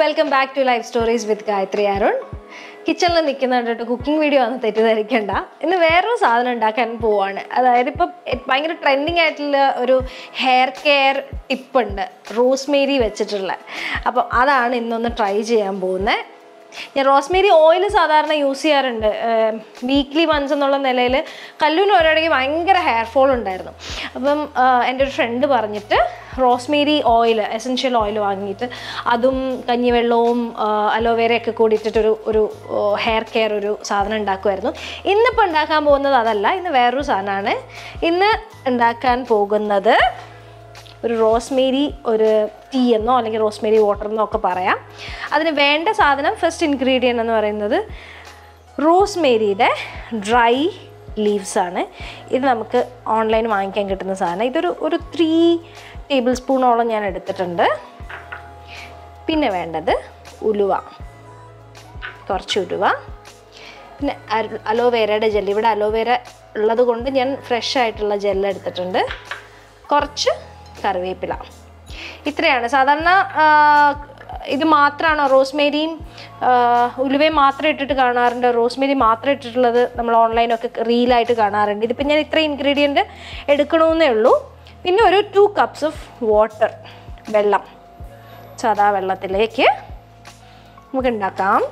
welcome back to Life Stories with Gayathri Arun. Kitchen la nikkunna cooking video aanu തെറ്റിദ്ധരിക്കണ്ട. ഇന്ന് വേറൊരു സാധനം ഉണ്ടാക്കാൻ പോവാണ്. അതായത് ഇപ്പോൾ ഭയങ്കര ട്രെൻഡിങ് ആയിട്ടുള്ള ഒരു ഹെയർ കെയർ ടിപ്പ് ഉണ്ട്, റോസ്മേരി വെച്ചിട്ടുള്ള. അപ്പോൾ അതാണ് ഇന്നൊന്ന് ട്രൈ ചെയ്യാൻ പോകുന്നത്. ഞാൻ റോസ്മേരി ഓയിൽ സാധാരണ യൂസ് ചെയ്യാറുണ്ട് വീക്ക്ലി വൺസ് എന്നുള്ള നിലയിൽ. കല്ലൂന് ഒരിടയ്ക്ക് ഭയങ്കര ഹെയർ ഫോൾ ഉണ്ടായിരുന്നു. അപ്പം എൻ്റെ ഒരു ഫ്രണ്ട് പറഞ്ഞിട്ട് റോസ്മേരി ഓയിൽ, എസെൻഷ്യൽ ഓയിൽ വാങ്ങിയിട്ട് അതും കഞ്ഞിവെള്ളവും അലോവേരയൊക്കെ കൂടി ഇട്ടിട്ടൊരു ഹെയർ കെയർ ഒരു സാധനം ഉണ്ടാക്കുമായിരുന്നു. ഇന്നിപ്പോൾ ഉണ്ടാക്കാൻ പോകുന്നത് അതല്ല, ഇന്ന് വേറൊരു സാധനമാണ്. ഇന്ന് ഉണ്ടാക്കാൻ പോകുന്നത് ഒരു റോസ്മേരി ഒരു ടീ എന്നോ അല്ലെങ്കിൽ റോസ്മേരി വാട്ടർ എന്നോ ഒക്കെ പറയാം. അതിന് വേണ്ട സാധനം, ഫസ്റ്റ് ഇൻഗ്രീഡിയൻ്റ് എന്ന് പറയുന്നത് റോസ്മേരിയുടെ ഡ്രൈ ലീവ്സ് ആണ്. ഇത് നമുക്ക് ഓൺലൈൻ വാങ്ങിക്കാൻ കിട്ടുന്ന സാധനം. ഇതൊരു 3 ടേബിൾ സ്പൂണോളം ഞാൻ എടുത്തിട്ടുണ്ട്. പിന്നെ വേണ്ടത് ഉലുവ, കുറച്ച് ഉലുവ. പിന്നെ അലോവേരയുടെ ജെല്ല്, ഇവിടെ അലോവേര ഉള്ളത് കൊണ്ട് ഞാൻ ഫ്രഷ് ആയിട്ടുള്ള ജെല്ല് എടുത്തിട്ടുണ്ട്. കുറച്ച് കറിവേപ്പില. ഇത്രയാണ്. സാധാരണ ഇത് മാത്രമാണോ റോസ്മേരിയും ഉലുവയും മാത്രം ഇട്ടിട്ട് കാണാറുണ്ട്, റോസ്മേരി മാത്രം ഇട്ടിട്ടുള്ളത് നമ്മൾ ഓൺലൈനൊക്കെ റീലായിട്ട് കാണാറുണ്ട്. ഇതിപ്പോൾ ഞാൻ ഇത്ര ഇൻഗ്രീഡിയൻറ്റ് എടുക്കണമെന്നേ ഉള്ളൂ. പിന്നെ ഒരു 2 cups ഓഫ് വാട്ടർ, വെള്ളം, സാധാ വെള്ളത്തിലേക്ക് നമുക്ക് ഉണ്ടാക്കാം.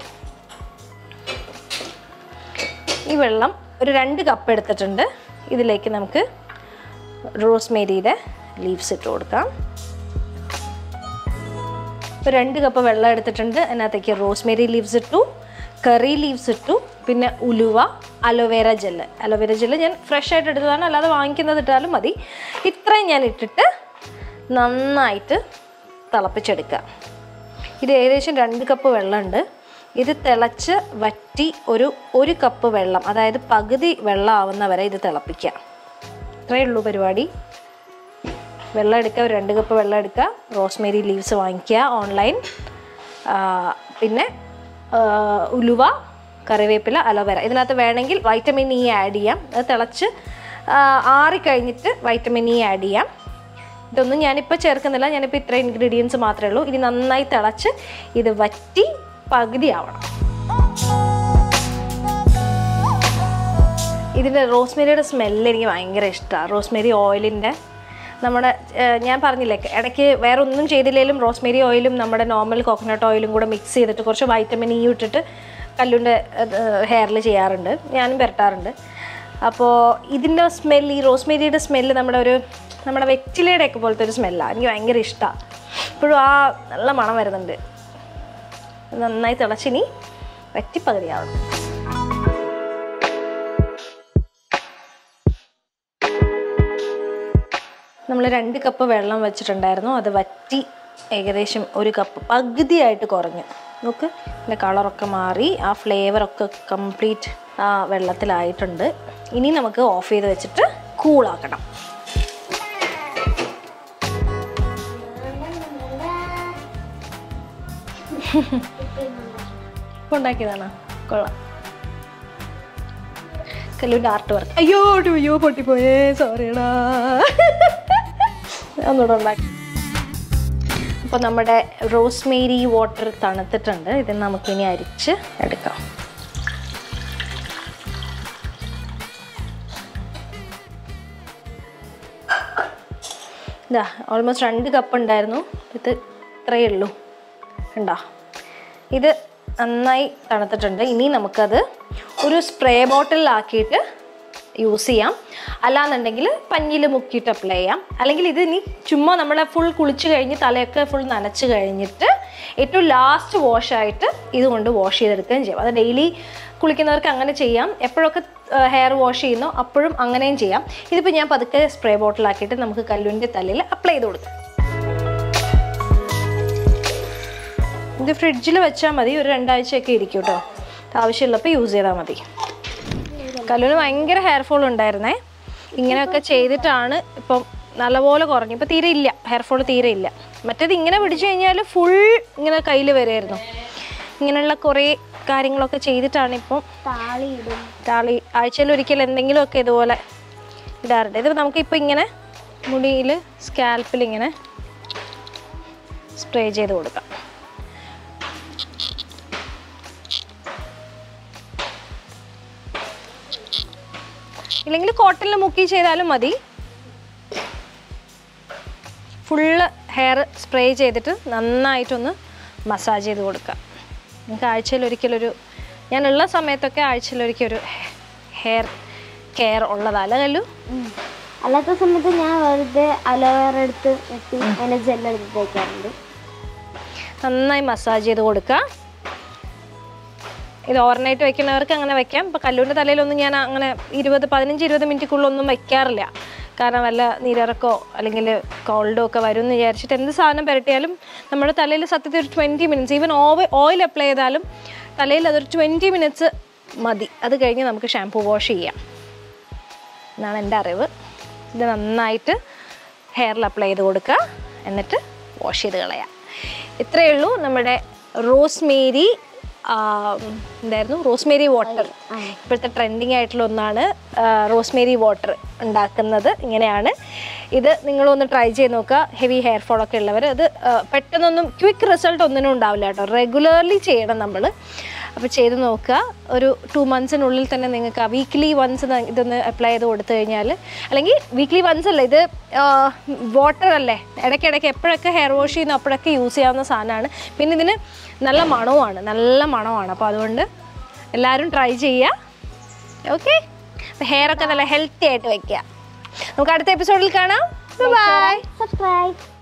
ഈ വെള്ളം ഒരു 2 കപ്പ് എടുത്തിട്ടുണ്ട്. ഇതിലേക്ക് നമുക്ക് റോസ്മേരിയുടെ ലീവ്സ് ഇട്ട് കൊടുക്കാം. ഇപ്പോൾ 2 കപ്പ് വെള്ളം എടുത്തിട്ടുണ്ട്. അതിനകത്തേക്ക് റോസ്മേരി ലീവ്സ് ഇട്ടു, കറി ലീവ്സ് ഇട്ടു, പിന്നെ ഉലുവ, അലോവേര ജെല്ല് ഞാൻ ഫ്രഷ് ആയിട്ട് എടുത്തതാണ്, അല്ലാതെ വാങ്ങിക്കുന്നത് ഇട്ടാലും മതി. ഇത്രയും ഞാൻ ഇട്ടിട്ട് നന്നായിട്ട് തിളപ്പിച്ചെടുക്കുക. ഇത് ഏകദേശം 2 കപ്പ് വെള്ളമുണ്ട്. ഇത് തിളച്ച് വറ്റി ഒരു കപ്പ് വെള്ളം, അതായത് പകുതി വെള്ളം ആവുന്ന വരെ ഇത് തിളപ്പിക്കുക. ഇത്രയേ ഉള്ളൂ പരിപാടി. വെള്ളം എടുക്കുക, ഒരു 2 കപ്പ് വെള്ളം എടുക്കുക, റോസ്മേരി ലീവ്സ് വാങ്ങിക്കുക ഓൺലൈൻ, പിന്നെ ഉലുവ, കറിവേപ്പില, അലോവേര. ഇതിനകത്ത് വേണമെങ്കിൽ വൈറ്റമിൻ ഇ ആഡ് ചെയ്യാം. അത് തിളച്ച് ആറിക്കഴിഞ്ഞിട്ട് വൈറ്റമിൻ ഇ ആഡ് ചെയ്യാം. ഇതൊന്നും ഞാനിപ്പോൾ ചേർക്കുന്നില്ല, ഞാനിപ്പോൾ ഇത്ര ഇൻഗ്രീഡിയൻസ് മാത്രമേ ഉള്ളൂ. ഇനി നന്നായി തിളച്ച് ഇത് വറ്റി പകുതി ആവണം. ഇതിൻ്റെ റോസ്മേരിയുടെ സ്മെല്ല് എനിക്ക് ഭയങ്കര ഇഷ്ടമാണ്. റോസ്മേരി ഓയിലിൻ്റെ നമ്മുടെ ഞാൻ പറഞ്ഞില്ലേ, ഇടയ്ക്ക് വേറെ ഒന്നും ചെയ്തില്ലെങ്കിലും റോസ്മേരി ഓയിലും നമ്മുടെ നോർമൽ കോക്കനട്ട് ഓയിലും കൂടെ മിക്സ് ചെയ്തിട്ട് കുറച്ച് വൈറ്റമിൻ ഇ ഇട്ടിട്ട് കല്ലുൻ്റെ ഹെയറിൽ ചെയ്യാറുണ്ട്, ഞാനും പുരട്ടാറുണ്ട്. അപ്പോൾ ഇതിൻ്റെ സ്മെല്ല്, ഈ റോസ്മേരിയുടെ സ്മെല്ല് നമ്മുടെ വെറ്റിലയുടെയൊക്കെ പോലത്തെ ഒരു സ്മെല്ലാണ്. എനിക്ക് ഭയങ്കര ഇഷ്ടമാണ്. ഇപ്പോഴും ആ നല്ല മണം വരുന്നുണ്ട്. നന്നായി തിളച്ചിനി വറ്റി പകുതിയാവണം. നമ്മൾ 2 കപ്പ് വെള്ളം വെച്ചിട്ടുണ്ടായിരുന്നു, അത് വറ്റി ഏകദേശം 1 കപ്പ് പകുതിയായിട്ട് കുറഞ്ഞു. നോക്ക്, ഇതിൻ്റെ കളറൊക്കെ മാറി, ആ ഫ്ലേവറൊക്കെ കംപ്ലീറ്റ് ആ വെള്ളത്തിലായിട്ടുണ്ട്. ഇനി നമുക്ക് ഓഫ് ചെയ്ത് വെച്ചിട്ട് കൂളാക്കണം. ഉണ്ടാക്കിയതാണോ? കൊള്ളാം. കല്ലൂൻ്റെ ആർട്ട് വർക്ക്. അയ്യോ പൊട്ടിപ്പോയേ, സോറിയടാ. ഒന്നുകൂടെ ഉണ്ടാക്കി. അപ്പോൾ നമ്മുടെ റോസ്മേരി വാട്ടർ തണുത്തിട്ടുണ്ട്. ഇത് നമുക്കിനി അരിച്ച് എടുക്കാം. ഇതാ ഓൾമോസ്റ്റ് 2 കപ്പ് ഉണ്ടായിരുന്നു, ഇത് ഇത്രയേ ഉള്ളൂ. ഉണ്ടോ? ഇത് നന്നായി തണുത്തിട്ടുണ്ട്. ഇനി നമുക്കത് ഒരു സ്പ്രേ ബോട്ടിലാക്കിയിട്ട് യൂസ് ചെയ്യാം. അല്ലാന്നുണ്ടെങ്കിൽ പഞ്ഞിൽ മുക്കിയിട്ട് അപ്ലൈ ചെയ്യാം. അല്ലെങ്കിൽ ഇത് ഇനി ചുമ്മാ നമ്മളെ ഫുൾ കുളിച്ച് കഴിഞ്ഞ് തലയൊക്കെ ഫുൾ നനച്ച് കഴിഞ്ഞിട്ട് ഏറ്റവും ലാസ്റ്റ് വാഷായിട്ട് ഇതുകൊണ്ട് വാഷ് ചെയ്തെടുക്കുകയും ചെയ്യാം. അത് ഡെയിലി കുളിക്കുന്നവർക്ക് അങ്ങനെ ചെയ്യാം. എപ്പോഴൊക്കെ ഹെയർ വാഷ് ചെയ്യുന്നോ അപ്പോഴും അങ്ങനെയും ചെയ്യാം. ഇതിപ്പോൾ ഞാൻ പതുക്കെ സ്പ്രേ ബോട്ടിലാക്കിയിട്ട് നമുക്ക് കല്ലുവിൻ്റെ തലയിൽ അപ്ലൈ ചെയ്ത് കൊടുക്കാം. ഇത് ഫ്രിഡ്ജിൽ വെച്ചാൽ മതി, ഒരു 2 ആഴ്ചയൊക്കെ ഇരിക്കും കേട്ടോ. ആവശ്യമുള്ളപ്പോൾ യൂസ് ചെയ്താൽ മതി. കല്ലുവിന് ഭയങ്കര ഹെയർ ഫോൾ ഉണ്ടായിരുന്നേ. ഇങ്ങനെയൊക്കെ ചെയ്തിട്ടാണ് ഇപ്പം നല്ലപോലെ കുറഞ്ഞു. ഇപ്പം തീരെ ഇല്ല, ഹെയർ ഫോൾ തീരെ ഇല്ല. മറ്റേത് ഇങ്ങനെ പിടിച്ചു കഴിഞ്ഞാൽ ഫുൾ ഇങ്ങനെ കയ്യിൽ വരുമായിരുന്നു. ഇങ്ങനെയുള്ള കുറേ കാര്യങ്ങളൊക്കെ ചെയ്തിട്ടാണ് ഇപ്പം താളി ആഴ്ചയിൽ ഒരിക്കൽ എന്തെങ്കിലുമൊക്കെ ഇതുപോലെ ഇടാറുണ്ട്. ഇത് നമുക്കിപ്പോൾ ഇങ്ങനെ മുടിയിൽ സ്കാൽപ്പിൽ ഇങ്ങനെ സ്പ്രേ ചെയ്ത് കൊടുക്കാം. ഇല്ലെങ്കിൽ കോട്ടണിൽ മുക്കി ചെയ്താലും മതി. ഫുള്ള് ഹെയർ സ്പ്രേ ചെയ്തിട്ട് നന്നായിട്ടൊന്ന് മസാജ് ചെയ്ത് കൊടുക്കാം. നിങ്ങൾക്ക് ആഴ്ചയിലൊരിക്കലൊരു, ഞാനുള്ള സമയത്തൊക്കെ ആഴ്ചയിലൊരിക്കലൊരു ഹെയർ കെയർ ഉള്ളതല്ല കല്ലു. അല്ലാത്ത സമയത്ത് ഞാൻ വെറുതെ അലോവേറ എടുത്ത് വെട്ടി അതിൻ്റെ ജെല്ലെടുത്ത് തേക്കാറുണ്ട്. നന്നായി മസാജ് ചെയ്ത് കൊടുക്കുക. ഇത് ഓവർനൈറ്റ് വെക്കുന്നവർക്ക് അങ്ങനെ വെക്കാം. ഇപ്പോൾ കല്ലൂരിൻ്റെ തലയിലൊന്നും ഞാൻ അങ്ങനെ 15-20 മിനിറ്റിക്കുള്ളൊന്നും വയ്ക്കാറില്ല. കാരണം വല്ല നീരിറക്കോ അല്ലെങ്കിൽ കോൾഡോ ഒക്കെ വരും എന്ന് വിചാരിച്ചിട്ട് എന്ത് സാധനം പുരട്ടിയാലും നമ്മുടെ തലയിൽ സത്യത്തിൽ ഒരു 20 മിനിറ്റ്സ്, ഈവൻ ഓയിൽ അപ്ലൈ ചെയ്താലും തലയിൽ അതൊരു 20 മിനിറ്റ്സ് മതി. അത് കഴിഞ്ഞ് നമുക്ക് ഷാംപൂ വാഷ് ചെയ്യാം എന്നാണ് എൻ്റെ അറിവ്. ഇത് നന്നായിട്ട് ഹെയറിൽ അപ്ലൈ ചെയ്ത് കൊടുക്കുക, എന്നിട്ട് വാഷ് ചെയ്ത് കളയാം. ഇത്രയേ ഉള്ളൂ നമ്മുടെ റോസ്മേരി എന്തായിരുന്നു, റോസ്മേരി വാട്ടർ. ഇപ്പോഴത്തെ ട്രെൻഡിങ് ആയിട്ടുള്ള ഒന്നാണ് റോസ്മേരി വാട്ടർ ഉണ്ടാക്കുന്നത്. ഇങ്ങനെയാണ് ഇത്. നിങ്ങളൊന്ന് ട്രൈ ചെയ്ത് നോക്കുക. ഹെവി ഹെയർ ഫോളൊക്കെ ഉള്ളവർ അത് പെട്ടെന്നൊന്നും ക്വിക്ക് റിസൾട്ട് ഒന്നിനും ഉണ്ടാവില്ല കേട്ടോ. റെഗുലർലി ചെയ്യണം നമ്മൾ. അപ്പോൾ ചെയ്ത് നോക്കുക. ഒരു 2 മന്ത്സിനുള്ളിൽ തന്നെ നിങ്ങൾക്ക് വീക്ക്ലി വൺസ് ഇതൊന്ന് അപ്ലൈ ചെയ്ത് കൊടുത്തു കഴിഞ്ഞാൽ, അല്ലെങ്കിൽ വീക്ക്ലി വൺസ് അല്ല, ഇത് വാട്ടർ അല്ലേ, ഇടയ്ക്കിടയ്ക്ക് എപ്പോഴൊക്കെ ഹെയർ വാഷ് ചെയ്യുന്നു അപ്പോഴൊക്കെ യൂസ് ചെയ്യാവുന്ന സാധനമാണ്. പിന്നെ ഇതിന് നല്ല മണമാണ്. അപ്പോൾ അതുകൊണ്ട് എല്ലാവരും ട്രൈ ചെയ്യുക. ഓക്കെ, അപ്പോൾ ഹെയറൊക്കെ നല്ല ഹെൽത്തി ആയിട്ട് വയ്ക്കുക. നമുക്ക് അടുത്ത എപ്പിസോഡിൽ കാണാം. ബൈ. സബ്സ്ക്രൈബ്.